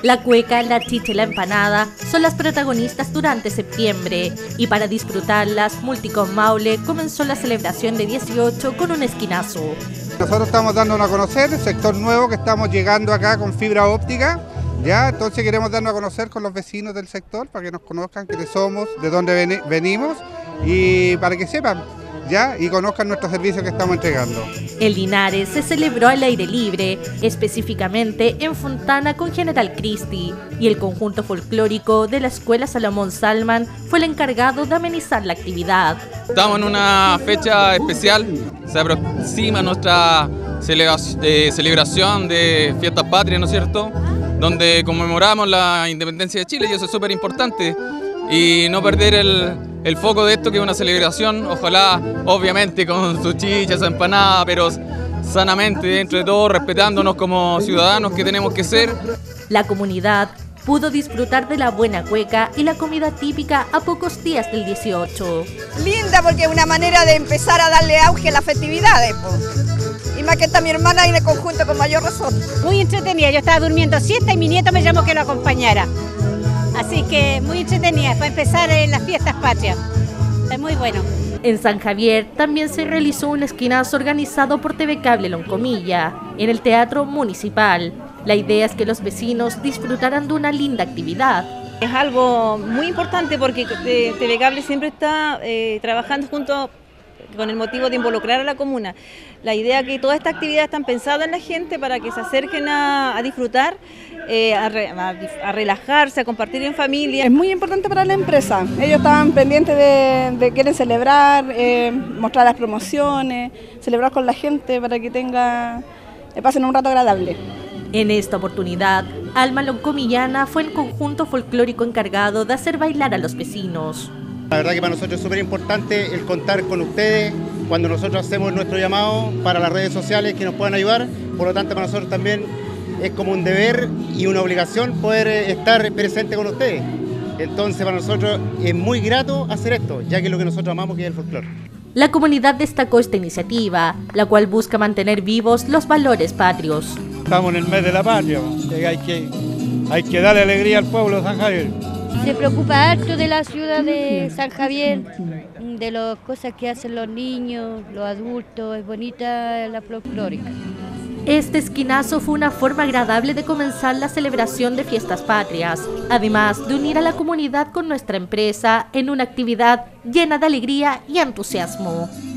La cueca, la chicha y la empanada son las protagonistas durante septiembre y para disfrutarlas, Multicom Maule comenzó la celebración de 18 con un esquinazo. Nosotros estamos dándonos a conocer el sector nuevo que estamos llegando acá con fibra óptica. Ya, entonces queremos darnos a conocer con los vecinos del sector para que nos conozcan quiénes somos, de dónde venimos y para que sepan ya y conozcan nuestros servicios que estamos entregando. En Linares se celebró al aire libre, específicamente en Fontana con General Christie, y el conjunto folclórico de la Escuela Salomón Salman fue el encargado de amenizar la actividad. Estamos en una fecha especial, se aproxima nuestra celebración de Fiestas Patrias, ¿no es cierto?, donde conmemoramos la independencia de Chile y eso es súper importante. Y no perder el foco de esto, que es una celebración, ojalá obviamente con su chicha, su empanada, pero sanamente, dentro de todo, respetándonos como ciudadanos que tenemos que ser. La comunidad pudo disfrutar de la buena cueca y la comida típica a pocos días del 18. Linda, porque es una manera de empezar a darle auge a las festividades, y más que está mi hermana en el conjunto con mayor razón. Muy entretenida, yo estaba durmiendo siesta y mi nieto me llamó que lo acompañara. Así que muy entretenida para empezar en las fiestas patrias. Es muy bueno. En San Javier también se realizó un esquinazo organizado por TV Cable Loncomilla en el Teatro Municipal. La idea es que los vecinos disfrutaran de una linda actividad. Es algo muy importante porque TV Cable siempre está trabajando junto con el motivo de involucrar a la comuna. La idea es que todas estas actividades están pensadas en la gente para que se acerquen a disfrutar, a relajarse, a compartir en familia. Es muy importante para la empresa. Ellos estaban pendientes de quieren celebrar, mostrar las promociones, celebrar con la gente para que pasen un rato agradable. En esta oportunidad, Alma Loncomillana fue el conjunto folclórico encargado de hacer bailar a los vecinos. La verdad que para nosotros es súper importante el contar con ustedes cuando nosotros hacemos nuestro llamado para las redes sociales que nos puedan ayudar. Por lo tanto, para nosotros también es como un deber y una obligación poder estar presente con ustedes. Entonces, para nosotros es muy grato hacer esto, ya que es lo que nosotros amamos, que es el folclore. La comunidad destacó esta iniciativa, la cual busca mantener vivos los valores patrios. Estamos en el mes de la patria, hay que darle alegría al pueblo de San Javier. Se preocupa harto de la ciudad de San Javier, de las cosas que hacen los niños, los adultos, es bonita la folclórica. Este esquinazo fue una forma agradable de comenzar la celebración de Fiestas Patrias, además de unir a la comunidad con nuestra empresa en una actividad llena de alegría y entusiasmo.